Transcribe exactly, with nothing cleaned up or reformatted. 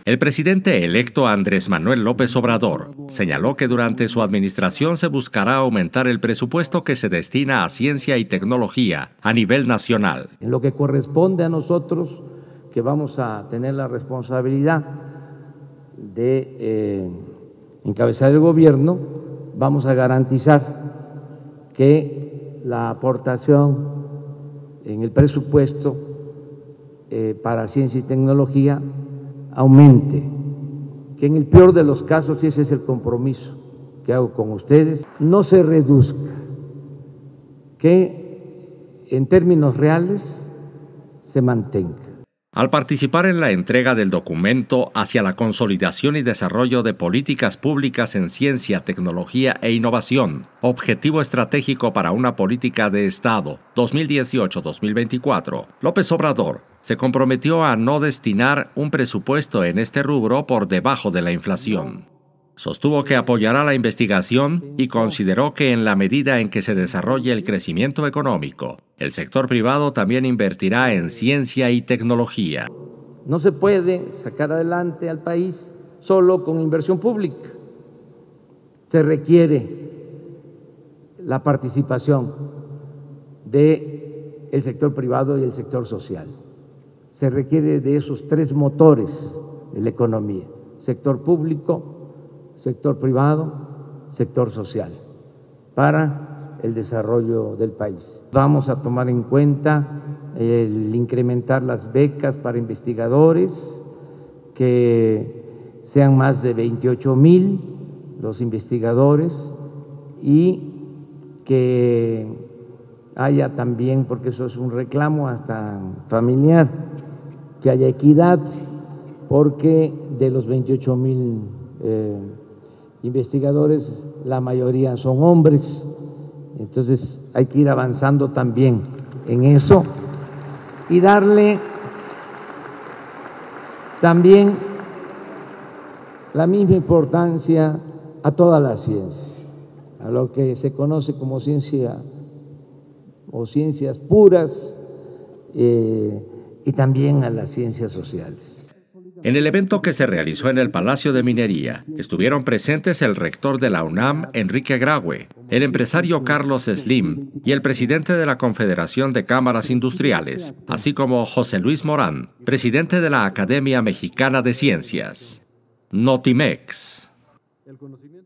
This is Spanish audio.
El presidente electo Andrés Manuel López Obrador señaló que durante su administración se buscará aumentar el presupuesto que se destina a ciencia y tecnología a nivel nacional. En lo que corresponde a nosotros, que vamos a tener la responsabilidad de eh, encabezar el gobierno, vamos a garantizar que la aportación en el presupuesto eh, para ciencia y tecnología aumente, que en el peor de los casos, y ese es el compromiso que hago con ustedes, no se reduzca, que en términos reales se mantenga. Al participar en la entrega del documento hacia la consolidación y desarrollo de políticas públicas en ciencia, tecnología e innovación, objetivo estratégico para una política de Estado dos mil dieciocho a dos mil veinticuatro, López Obrador se comprometió a no destinar un presupuesto en este rubro por debajo de la inflación. Sostuvo que apoyará la investigación y consideró que en la medida en que se desarrolle el crecimiento económico, el sector privado también invertirá en ciencia y tecnología. No se puede sacar adelante al país solo con inversión pública. Se requiere la participación del sector privado y el sector social. Se requiere de esos tres motores de la economía: sector público, sector privado, sector social, para el desarrollo del país. Vamos a tomar en cuenta el incrementar las becas para investigadores, que sean más de veintiocho mil los investigadores, y que haya también, porque eso es un reclamo hasta familiar, que haya equidad, porque de los veintiocho mil eh, investigadores, la mayoría son hombres, entonces hay que ir avanzando también en eso y darle también la misma importancia a toda la ciencia, a lo que se conoce como ciencia o ciencias puras, eh, y también a las ciencias sociales. En el evento que se realizó en el Palacio de Minería, estuvieron presentes el rector de la UNAM, Enrique Graue, el empresario Carlos Slim y el presidente de la Confederación de Cámaras Industriales, así como José Luis Morán, presidente de la Academia Mexicana de Ciencias. Notimex.